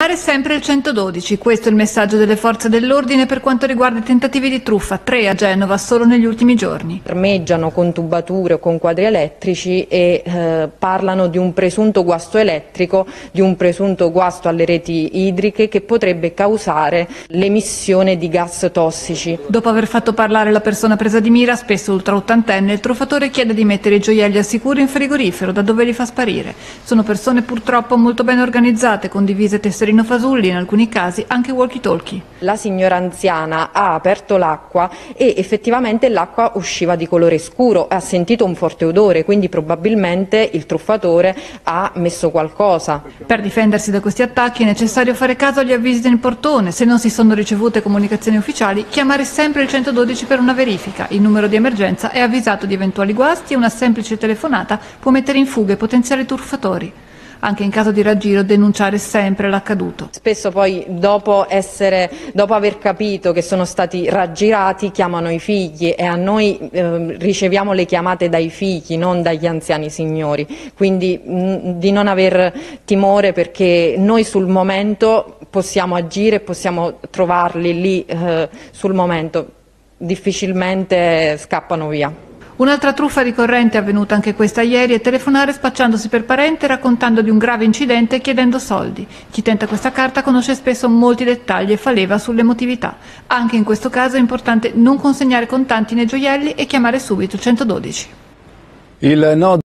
Sempre il 112, questo è il messaggio delle forze dell'ordine per quanto riguarda i tentativi di truffa, 3 a Genova solo negli ultimi giorni. Armeggiano con tubature o con quadri elettrici e parlano di un presunto guasto elettrico, di un presunto guasto alle reti idriche che potrebbe causare l'emissione di gas tossici. Dopo aver fatto parlare la persona presa di mira, spesso ultraottantenne, il truffatore chiede di mettere i gioielli al sicuro in frigorifero, da dove li fa sparire. Sono persone purtroppo molto ben organizzate, con divise tesserino fasulli, in alcuni casi anche walkie-talkie. La signora anziana ha aperto l'acqua e effettivamente l'acqua usciva di colore scuro, ha sentito un forte odore, quindi probabilmente il truffatore ha messo qualcosa. Per difendersi da questi attacchi è necessario fare caso agli avvisi del portone. Se non si sono ricevute comunicazioni ufficiali, chiamare sempre il 112 per una verifica. Il numero di emergenza è avvisato di eventuali guasti e una semplice telefonata può mettere in fuga i potenziali truffatori. Anche in caso di raggiro denunciare sempre l'accaduto. Spesso poi dopo aver capito che sono stati raggirati chiamano i figli e a noi riceviamo le chiamate dai figli, non dagli anziani signori, quindi di non aver timore, perché noi sul momento possiamo agire, possiamo trovarli lì sul momento, difficilmente scappano via. Un'altra truffa ricorrente, avvenuta anche questa ieri, è telefonare spacciandosi per parente, raccontando di un grave incidente e chiedendo soldi. Chi tenta questa carta conosce spesso molti dettagli e fa leva sull'emotività. Anche in questo caso è importante non consegnare contanti nei gioielli e chiamare subito il 112.